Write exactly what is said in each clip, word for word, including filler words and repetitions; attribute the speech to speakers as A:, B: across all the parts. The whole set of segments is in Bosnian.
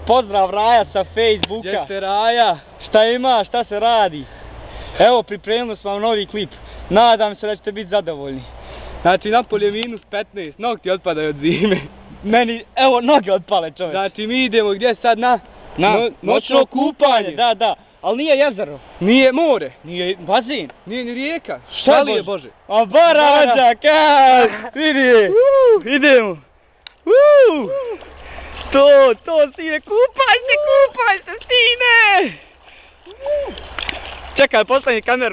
A: Pozdrav Raja sa Facebooka.
B: Gdje ste Raja?
A: Šta ima, šta se radi? Evo, pripremili smo vam novi klip. Nadam se da ćete biti zadovoljni.
B: Znači, napolje je minus petnaest, nokti otpadaju od zime.
A: Meni, evo, noge otpale, čovječ.
B: Znači, mi idemo gdje sad na?
A: Na
B: no,
A: noćno kupanje. Da, da. Ali nije jezero.
B: Nije more.
A: Nije bazen.
B: Nije ni rijeka.
A: Šta
B: da li
A: Bože?
B: je Bože?
A: A bara, rođak, vidi. Idemo. Uh. To, to, sine, kupaj se, kupaj se, sine. Čekaj, postavi kameru.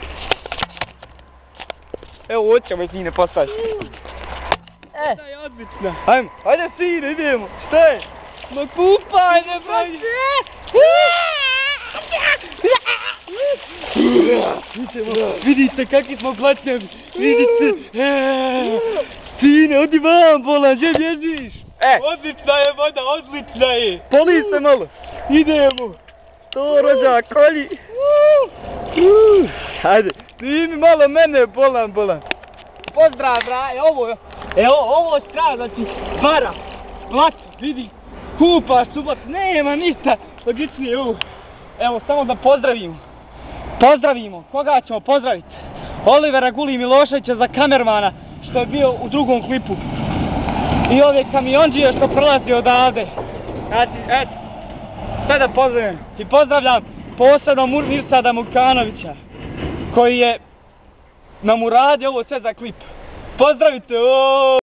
A: Evo, ovdje ćemo i sine postavi.
B: E. To je odlično.
A: Ajmo, ajde sine, idemo. Šta je?
B: Ma kupaj se, broj.
A: Vidite kakvi smo plaćnjavi. Vidite. Sine, odi vam, bolan, gdje bježiš? E.
B: Odlična je voda, odlična je.
A: Poli se malo. Idemo. To, rođak, kolji. Hajde, ti mi malo mene, bolan, bolan.
B: Pozdrav, braj, ovo je. Evo, ovo strana, znači, para, plaća, vidi, kupa, subot, nema ništa logičnije ovo.
A: Evo, samo da pozdravimo. Pozdravimo. Koga ćemo pozdraviti? Olivera Guli Miloševića za kamermana, što je bio u drugom klipu. I ove kamionđije što prolazi odavde. Znači, eto, sve da pozdravim. I pozdravljam posebno Mirsada Mukanovića, koji je nam uradio ovo sve za klip. Pozdravite, ooo!